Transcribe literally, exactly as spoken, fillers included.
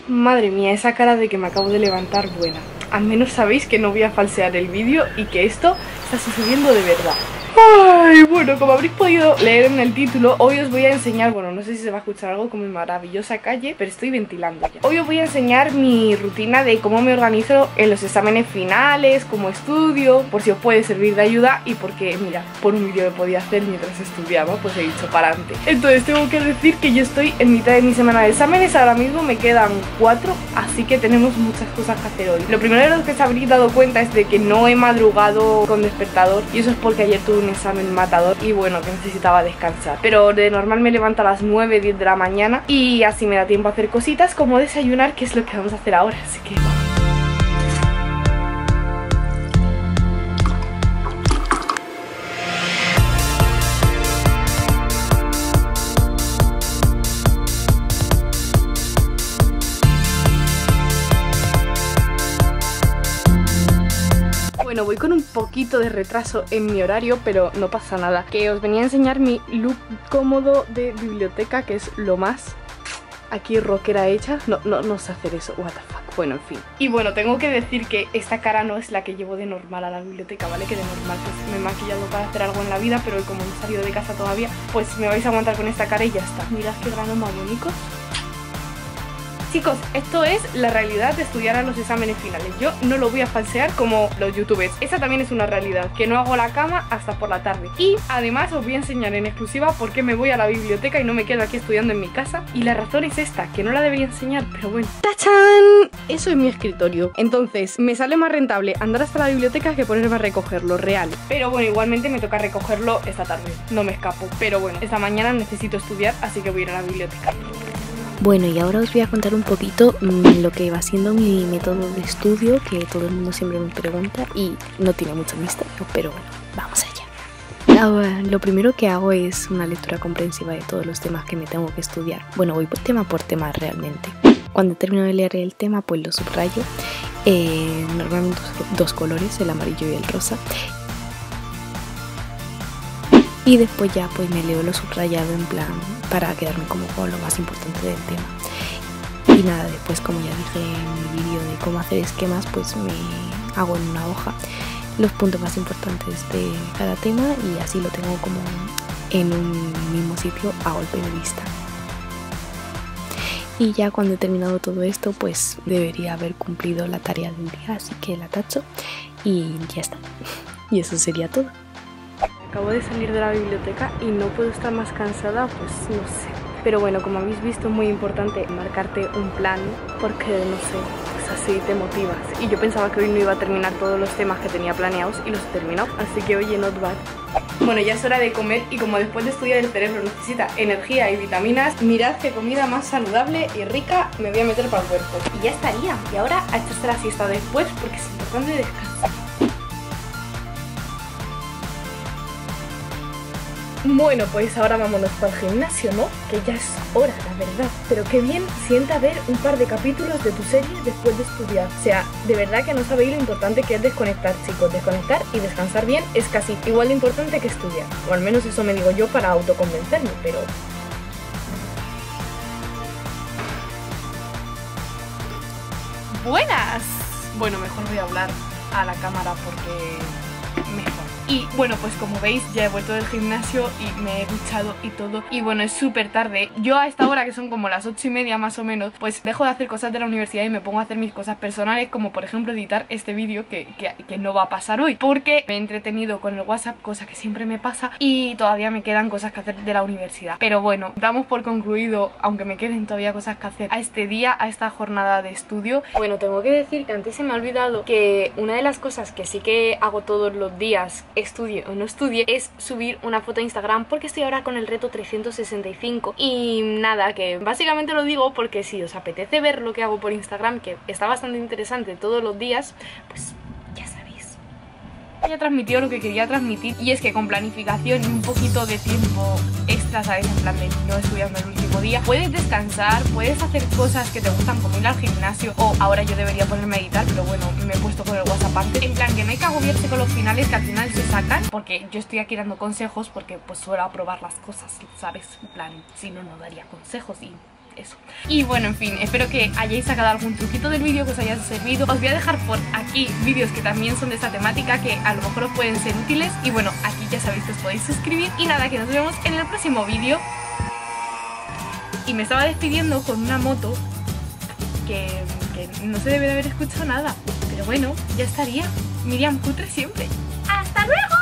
Madre mía, esa cara de que me acabo de levantar buena. Al menos sabéis que no voy a falsear el vídeo y que esto está sucediendo de verdad. Ay, bueno, como habréis podido leer en el título, hoy os voy a enseñar, bueno, no sé si se va a escuchar algo como mi maravillosa calle, pero estoy ventilando ya. Hoy os voy a enseñar mi rutina de cómo me organizo en los exámenes finales, cómo estudio, por si os puede servir de ayuda y porque, mira, por un vídeo que podía hacer mientras estudiaba, pues he dicho para adelante. Entonces tengo que decir que yo estoy en mitad de mi semana de exámenes, ahora mismo me quedan cuatro, así que tenemos muchas cosas que hacer hoy. Lo primero de lo que os habréis dado cuenta es de que no he madrugado con despertador y eso es porque ayer tuve un examen matador y bueno, que necesitaba descansar. Pero de normal me levanto a las nueve, diez de la mañana y así me da tiempo a hacer cositas como desayunar, que es lo que vamos a hacer ahora, así que vamos. Bueno, voy con un poquito de retraso en mi horario, pero no pasa nada. Que os venía a enseñar mi look cómodo de biblioteca, que es lo más aquí rockera hecha. No, no, no sé hacer eso, what the fuck. Bueno, en fin. Y bueno, tengo que decir que esta cara no es la que llevo de normal a la biblioteca, ¿vale? Que de normal pues me he maquillado para hacer algo en la vida, pero hoy como no he salido de casa todavía, pues me vais a aguantar con esta cara y ya está. Mirad qué granos más bonitos. Chicos, esto es la realidad de estudiar a los exámenes finales. Yo no lo voy a falsear como los youtubers. Esa también es una realidad, que no hago la cama hasta por la tarde. Y además os voy a enseñar en exclusiva por qué me voy a la biblioteca y no me quedo aquí estudiando en mi casa. Y la razón es esta, que no la debería enseñar, pero bueno. ¡Tachán! Eso es mi escritorio. Entonces, me sale más rentable andar hasta la biblioteca que ponerme a recogerlo, real. Pero bueno, igualmente me toca recogerlo esta tarde. No me escapo. Pero bueno, esta mañana necesito estudiar, así que voy a ir a la biblioteca. Bueno, y ahora os voy a contar un poquito mmm, lo que va siendo mi método de estudio, que todo el mundo siempre me pregunta y no tiene mucho misterio, pero bueno, vamos allá. Ahora, lo primero que hago es una lectura comprensiva de todos los temas que me tengo que estudiar. Bueno, voy por tema por tema realmente. Cuando termino de leer el tema, pues lo subrayo. Eh, normalmente dos, dos colores, el amarillo y el rosa. Y después ya pues me leo lo subrayado en plan para quedarme como con lo más importante del tema. Y nada, después como ya dije en mi vídeo de cómo hacer esquemas, pues me hago en una hoja los puntos más importantes de cada tema y así lo tengo como en un mismo sitio a golpe de vista. Y ya cuando he terminado todo esto, pues debería haber cumplido la tarea del día, así que la tacho y ya está. Y eso sería todo. Acabo de salir de la biblioteca y no puedo estar más cansada, pues no sé. Pero bueno, como habéis visto, es muy importante marcarte un plan porque, no sé, pues así te motivas. Y yo pensaba que hoy no iba a terminar todos los temas que tenía planeados y los he terminado, así que oye, not bad. Bueno, ya es hora de comer y como después de estudiar el cerebro necesita energía y vitaminas, mirad qué comida más saludable y rica me voy a meter para el cuerpo. Y ya estaría. Y ahora a echarse la siesta después porque es importante descansar. Bueno, pues ahora vámonos para el gimnasio, ¿no? Que ya es hora, la verdad. Pero qué bien sienta ver un par de capítulos de tu serie después de estudiar. O sea, de verdad que no sabéis lo importante que es desconectar, chicos. Desconectar y descansar bien es casi igual de importante que estudiar. O al menos eso me digo yo para autoconvencerme, pero... ¡Buenas! Bueno, mejor voy a hablar a la cámara porque... mejor. Y bueno, pues como veis ya he vuelto del gimnasio y me he duchado y todo. Y bueno, es súper tarde. Yo a esta hora, que son como las ocho y media más o menos, pues dejo de hacer cosas de la universidad y me pongo a hacer mis cosas personales, como por ejemplo editar este vídeo que, que, que no va a pasar hoy, porque me he entretenido con el WhatsApp, cosa que siempre me pasa, y todavía me quedan cosas que hacer de la universidad. Pero bueno, damos por concluido, aunque me queden todavía cosas que hacer, a este día, a esta jornada de estudio. Bueno, tengo que decir que antes se me ha olvidado que una de las cosas que sí que hago todos los días, estudie o no estudie, es subir una foto a Instagram, porque estoy ahora con el reto trescientos sesenta y cinco. Y nada, que básicamente lo digo porque si os apetece ver lo que hago por Instagram, que está bastante interesante todos los días, pues ya sabéis. Ya he transmitido lo que quería transmitir, y es que con planificación y un poquito de tiempo extra, ¿sabes? En plan de no estudiando el último día, puedes descansar, puedes hacer cosas que te gustan como ir al gimnasio, o ahora yo debería ponerme a editar, pero bueno, me he puesto con el WhatsApp antes. En plan que no hay que agobiarse con los finales, que al final se sacan, porque yo estoy aquí dando consejos porque pues suelo aprobar las cosas, ¿sabes? En plan, si no, no daría consejos y... eso. Y bueno, en fin, espero que hayáis sacado algún truquito del vídeo que os haya servido. Os voy a dejar por aquí vídeos que también son de esta temática, que a lo mejor os pueden ser útiles. Y bueno, aquí ya sabéis que os podéis suscribir. Y nada, que nos vemos en el próximo vídeo. Y me estaba despidiendo con una moto que, que no se debe de haber escuchado nada. Pero bueno, ya estaría. Miriam Cutre siempre. ¡Hasta luego!